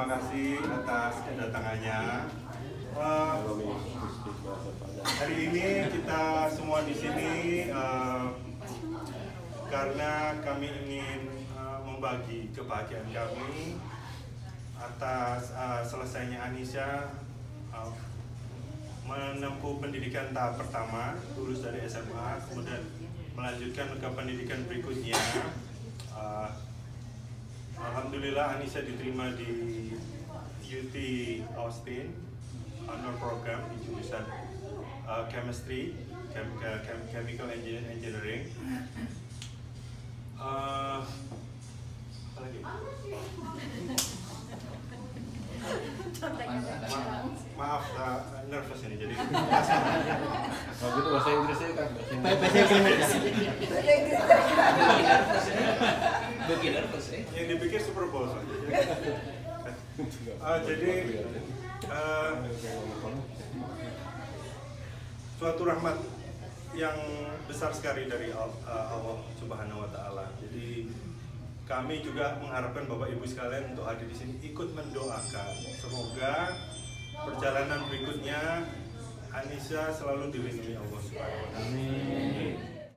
terima kasih atas kedatangannya. Hari ini kita semua di sini karena kami ingin membagi kebahagiaan kami atas selesainya Anisha menempuh pendidikan tahap pertama, lulus dari SMA, kemudian melanjutkan ke pendidikan berikutnya. Alhamdulillah Anisha diterima di UT Austin honor program di jurusan chemistry, chemical engineering. Apa lagi? Maaf, nervous ini jadi. Kalau gitu bahasa Inggrisnya kan bahasa Inggris. Bikin nervous ya. Yang dipikir Super Bowl saja. Jadi suatu rahmat yang besar sekali dari Allah Subhanahu wa Ta'ala. Jadi kami juga mengharapkan Bapak Ibu sekalian untuk hadir di sini ikut mendoakan. Semoga perjalanan berikutnya Anisha selalu dilindungi Allah Subhanahu wa Ta'ala. Amin.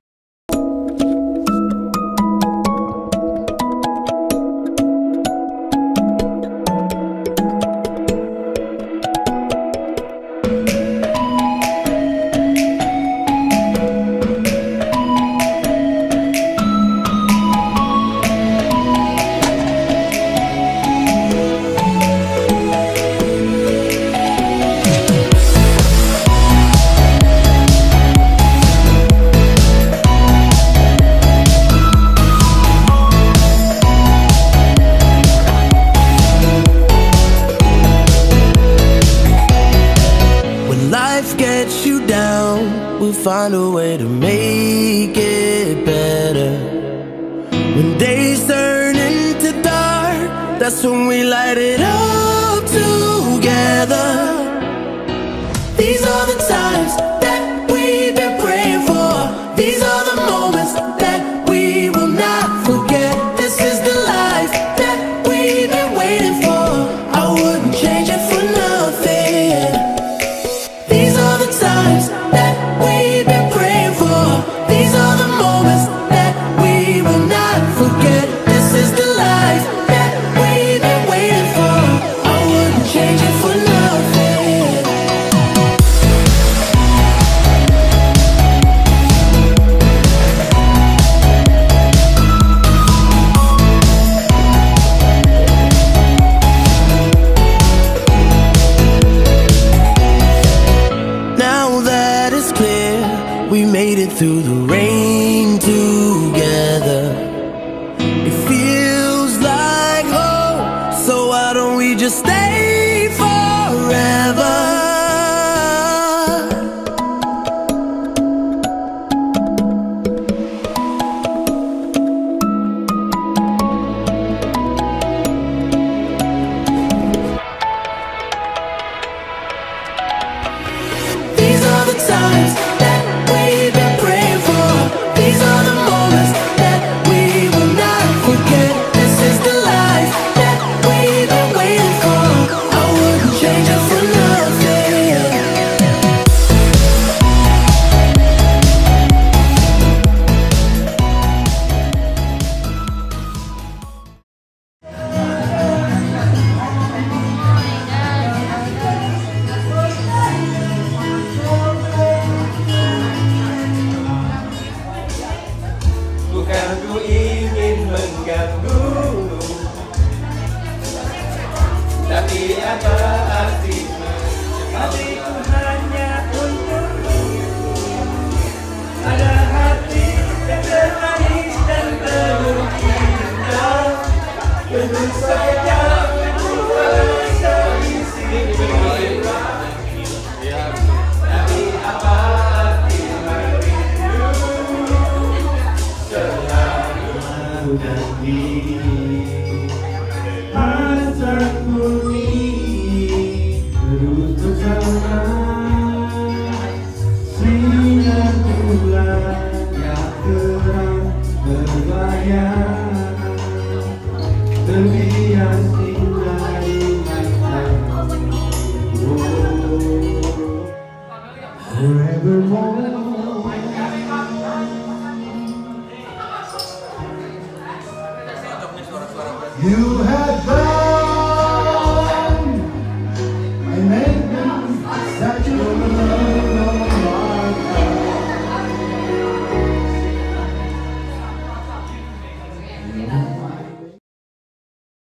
Find a way to make it better. When days turn into dark, that's when we light it up together. These are the times that we've been praying for. These are the moments that we will not forget. This is the life that we've been waiting for. I wouldn't change it for nothing. These are the times that we've been praying for. These are the moments that we will not forget. This is the life that we've been waiting for. I wouldn't change it for nothing. Now that it's clear, we made it through the rain together. It feels like home, so why don't we just stay forever? These are the times that we've been praying for. These are the moments that we will not forget. This is the life that we've been waiting for. I wouldn't change it for nothing. Bukan ku ingin mengganggumu, tapi apa artinya hatiku hanya untukmu. Ada hati yang termanis dan penuh cinta, tentu saja ku rasa di sini. Tapi apa arti merindu? Selalu janji hasrat murni terus bersama sinar bulan yang terang berbayar terbias indah. forevermore. You